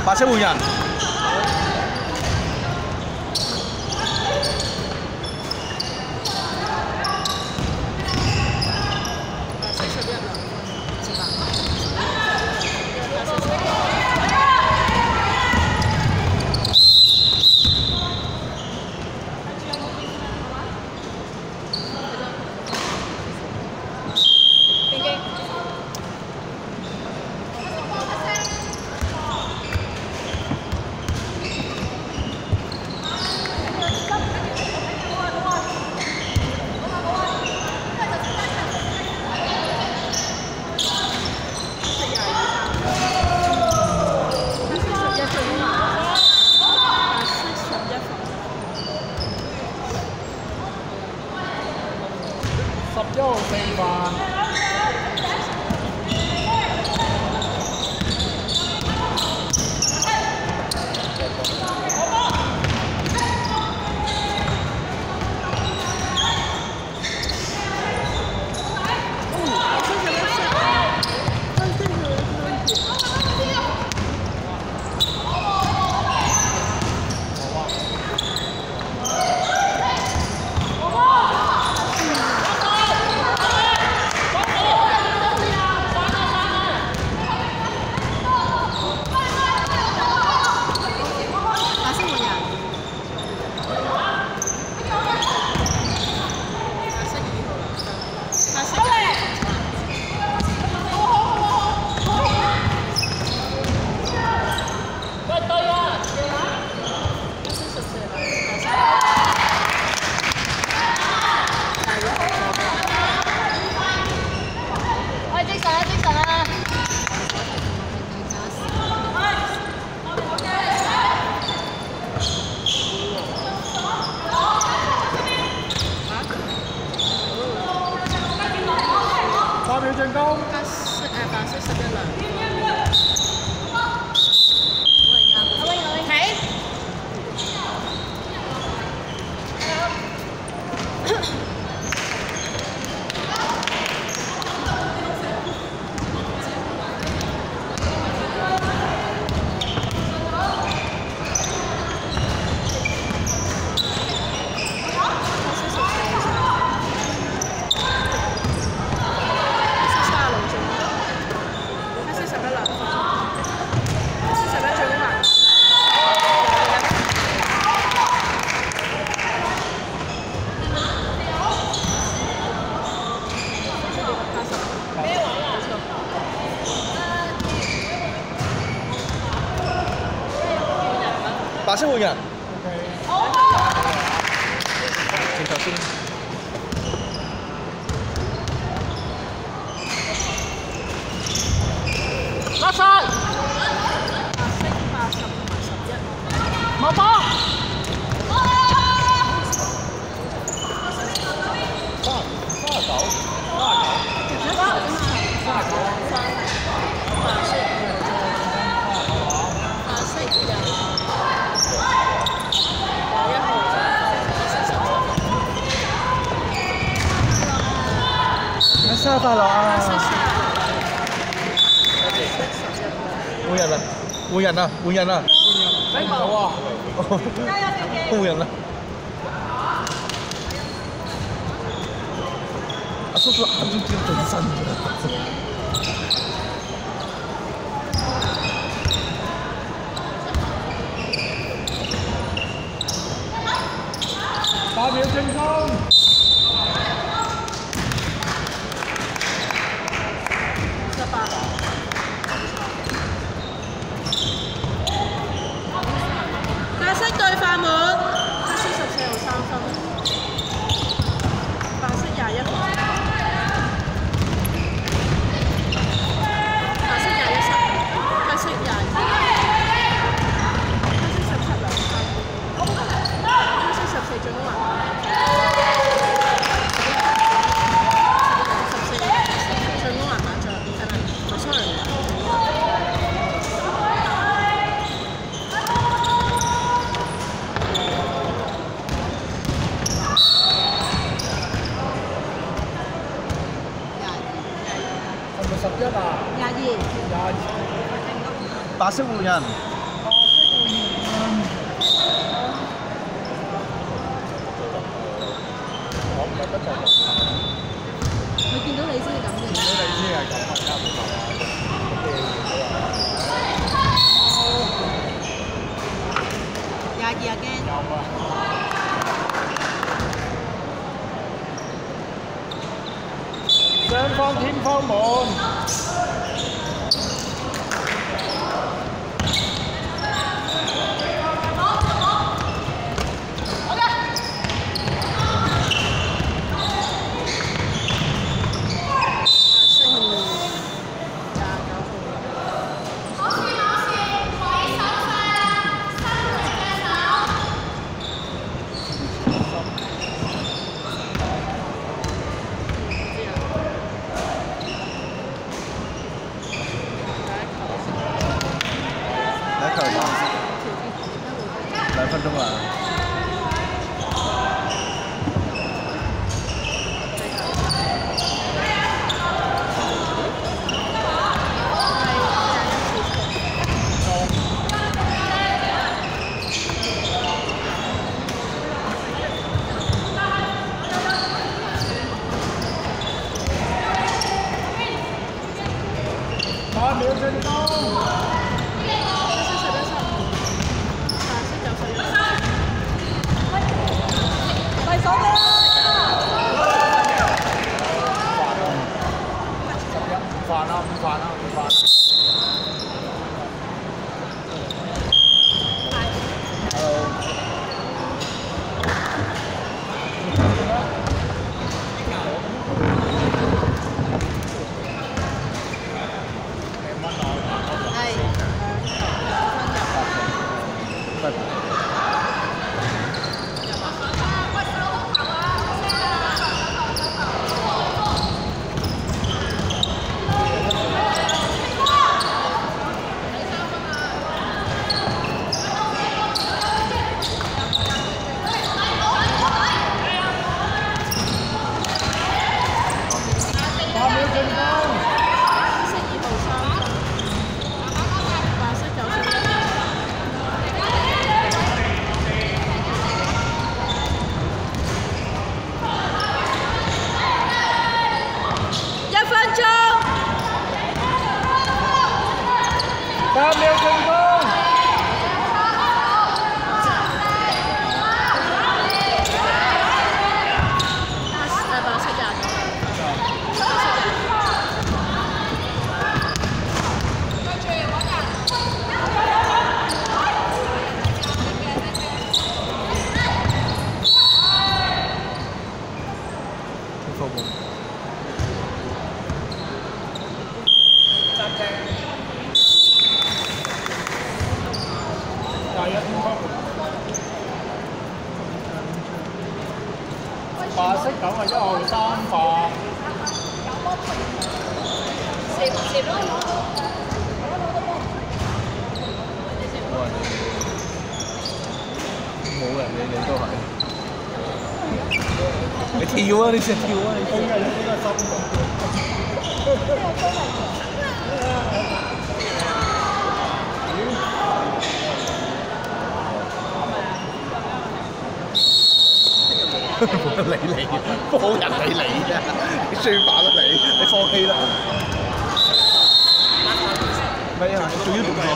白色換人。 11四3秒進攻。 白色11兩。 白色換人。轉頭先。 甩晒。 白色80同埋11。 冇波。 生日快樂啊！換人啊！換人啊！換人啊！ 睇唔到啊！ 換人啊！阿叔叔眼睛見到最新嘅。 8秒進攻。 白色對快門，白色14號3分，白色21號，白色21十，白色22，黑色17兩分，黑色14進攻籃板。 11啊？22。 白色換人。 白唔係不就佢見到你先係咁嘅。 見到你先係咁啊，啱唔啱啊？ 廿二啊驚。 有啊。雙方天方門。 2分鐘啦。 8秒進攻。8秒進攻。白色狗係1號3發。 冇人理你都係。你跳啊！你成日跳啊！你應該心冇人理你，冇人理你啊！你輸飽啦你放棄啦。咩啊？仲要動作？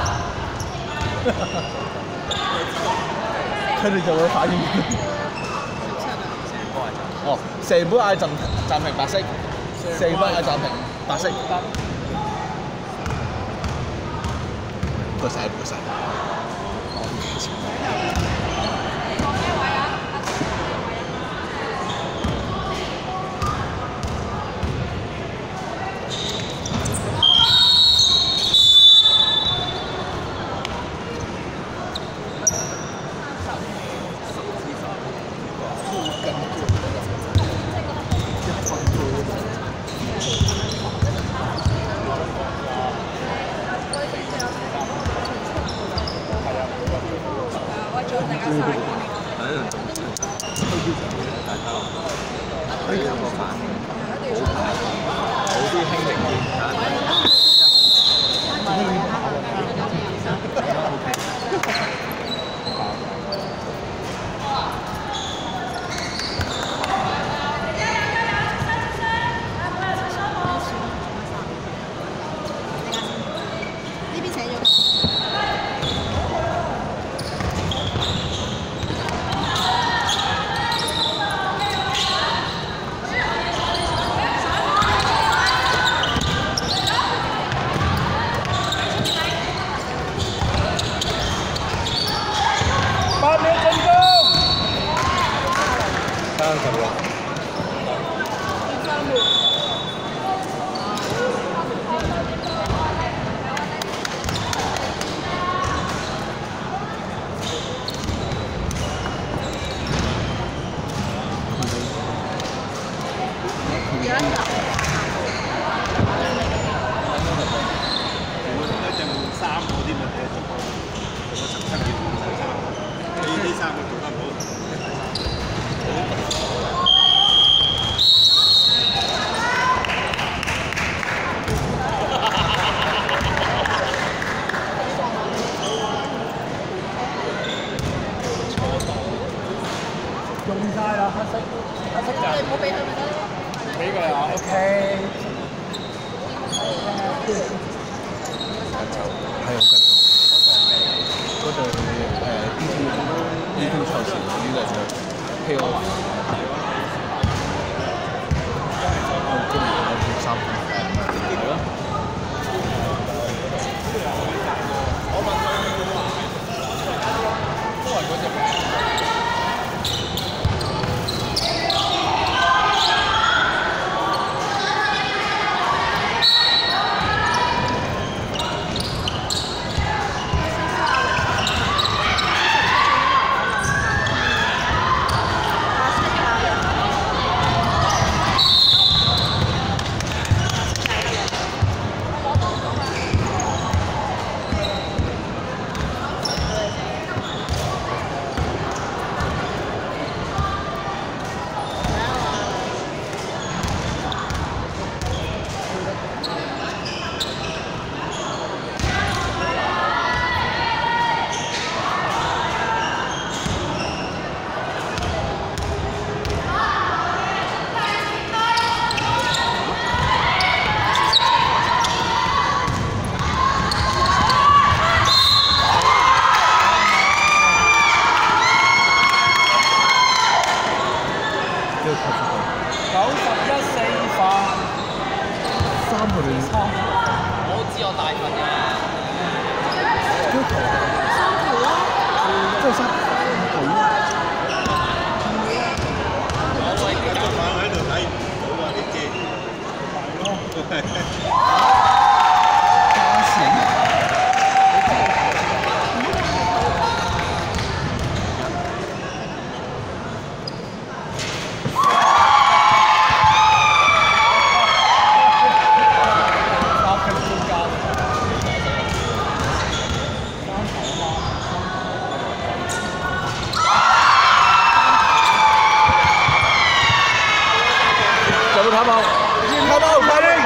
佢哋就會反應。哦，成本嗌暫停白色，成本嗌暫停白色。唔該曬，唔該曬。 咯。 三門。有一個。 一隻換衫嗰啲咪睇做個17件換晒衫，呢衫佢做得唔好。 用晒啦，黑色就你唔好俾佢咪得咯。 俾佢啊 ，OK。 係好跟嗰隊DQ 賽前嗰啲嚟嘅 K.O. 我今年有條衫係咯。我問佢都係嗰隻。 我知我大份嘅。 3條咯。 即係3條。 今晚喺度睇唔到啊！啲機。 加錢。有冇睇冇？睇冇，快啲！